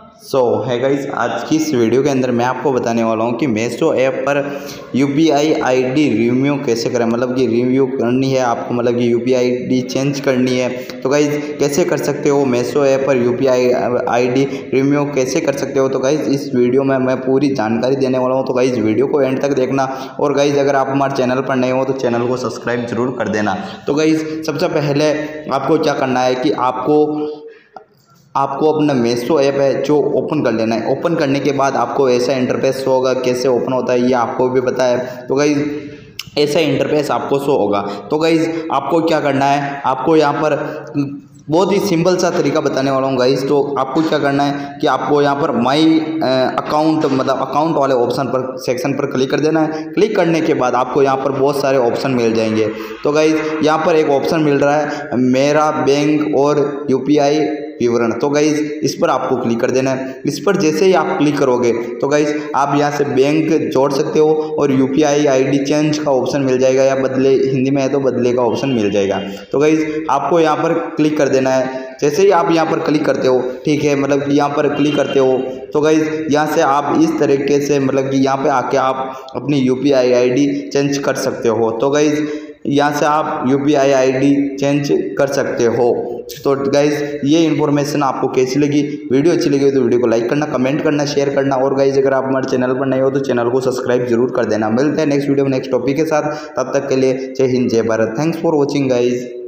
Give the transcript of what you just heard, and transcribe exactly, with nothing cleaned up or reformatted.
सो है गाइस, आज की इस वीडियो के अंदर मैं आपको बताने वाला हूं कि मीशो ऐप पर यूपीआई आईडी रिव्यू कैसे करें। मतलब कि रिव्यू करनी है आपको, मतलब कि यूपीआई आईडी चेंज करनी है तो गाइस कैसे कर सकते हो। मीशो ऐप पर यूपीआई आईडी रिव्यू कैसे कर सकते हो, तो गाइस इस वीडियो में मैं पूरी जानकारी देने वाला हूं। तो गाइस वीडियो को एंड तक देखना, और गाइस अगर आप हमारे चैनल पर नए हो तो चैनल को सब्सक्राइब जरूर कर देना। तो गाइस सबसे पहले आपको क्या करना है कि आपको आपको अपना मीशो ऐप है जो ओपन कर लेना है। ओपन करने के बाद आपको ऐसा इंटरफेस शो होगा। कैसे ओपन होता है ये आपको भी पता है। तो गाइज ऐसा इंटरफेस आपको शो होगा। तो गाइज आपको क्या करना है, आपको यहाँ पर बहुत ही सिंपल सा तरीका बताने वाला हूँ गाइज। तो आपको क्या करना है कि आपको यहाँ पर माई अकाउंट मतलब अकाउंट वाले ऑप्शन पर सेक्शन पर क्लिक कर देना है। क्लिक करने के बाद आपको यहाँ पर बहुत सारे ऑप्शन मिल जाएंगे। तो गाइज यहाँ पर एक ऑप्शन मिल रहा है मेरा बैंक और यूपीआई विवरण। तो गाइज इस पर आपको क्लिक कर देना है। इस पर जैसे ही आप क्लिक करोगे तो गाइज आप यहाँ से बैंक जोड़ सकते हो, और यूपीआई आईडी चेंज का ऑप्शन मिल जाएगा, या बदले हिंदी में है तो बदले का ऑप्शन मिल जाएगा। तो गाइज आपको यहाँ पर क्लिक कर देना है। जैसे ही आप यहाँ पर क्लिक करते हो, ठीक है, मतलब कि यहाँ पर क्लिक करते हो तो गाइज यहाँ से आप इस तरीके से मतलब कि यहाँ पे आके आप अपनी यूपीआई आईडी चेंज कर सकते हो। तो गाइज यहाँ से आप यूपीआई आईडी चेंज कर सकते हो। तो गाइज ये इन्फॉर्मेशन आपको कैसी लगी, वीडियो अच्छी लगी तो वीडियो को लाइक करना, कमेंट करना, शेयर करना, और गाइज अगर आप हमारे चैनल पर नए हो तो चैनल को सब्सक्राइब जरूर कर देना। मिलते हैं नेक्स्ट वीडियो में नेक्स्ट टॉपिक के साथ, तब तक के लिए जय हिंद जय Bharat. Thanks for watching guys.